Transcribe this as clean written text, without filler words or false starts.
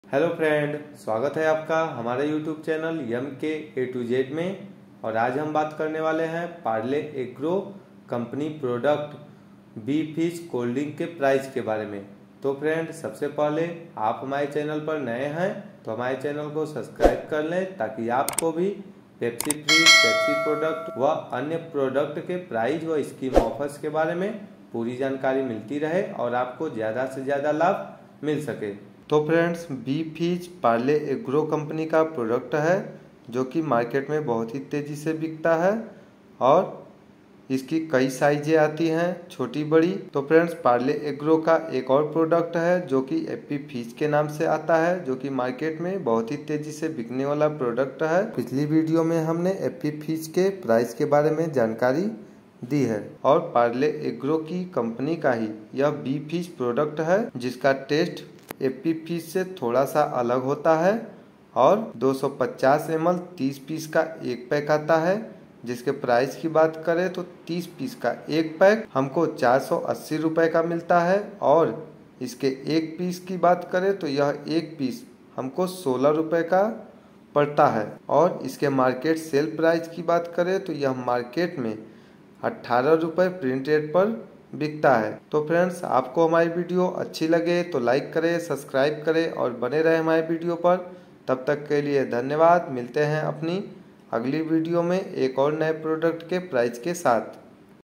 Hello friend, स्वागत है आपका हमारे यूट्यूब चैनल यम के ए टू जेड में। और आज हम बात करने वाले हैं Parle Agro company product B Fizz cold drink के प्राइस के बारे में। तो फ्रेंड, सबसे पहले आप हमारे चैनल पर नए हैं तो हमारे चैनल को सब्सक्राइब कर लें ताकि आपको भी पेप्सी फ्री, पेप्सी प्रोडक्ट व अन्य प्रोडक्ट के प्राइस व स्कीम ऑफर्स के बारे में पूरी जानकारी मिलती रहे और आपको ज़्यादा से ज़्यादा लाभ मिल सके। तो friends, B Fizz Parle Agro company का प्रोडक्ट है जो कि मार्केट में बहुत ही तेज़ी से बिकता है और इसकी कई साइजें आती हैं, छोटी बड़ी। तो फ्रेंड्स, पार्ले एग्रो का एक और प्रोडक्ट है जो कि एप्पी फिश के नाम से आता है, जो कि मार्केट में बहुत ही तेज़ी से बिकने वाला प्रोडक्ट है। पिछली वीडियो में हमने एप्पी फिश के प्राइस के बारे में जानकारी दी है और पार्ले एग्रो की कंपनी का ही यह बी फिश प्रोडक्ट है जिसका टेस्ट एप्पी फिश से थोड़ा सा अलग होता है और 250 ml 30 पीस का एक पैक आता है, जिसके प्राइस की बात करें तो 30 पीस का एक पैक हमको 480 रुपये का मिलता है और इसके एक पीस की बात करें तो यह एक पीस हमको 16 रुपये का पड़ता है। और इसके मार्केट सेल प्राइस की बात करें तो यह मार्केट में 18 रुपये प्रिंट रेट पर बिकता है। तो फ्रेंड्स, आपको हमारी वीडियो अच्छी लगे तो लाइक करें, सब्सक्राइब करें और बने रहे हमारे वीडियो पर। तब तक के लिए धन्यवाद। मिलते हैं अपनी अगली वीडियो में एक और नए प्रोडक्ट के प्राइस के साथ।